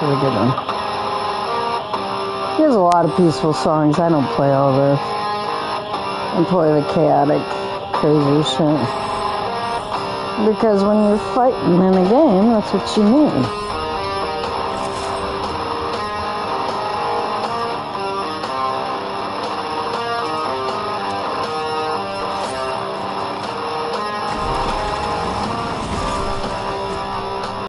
is a good one. He has a lot of peaceful songs. I don't play all this. I play the chaotic, crazy shit. Because when you're fighting in a game, that's what you need.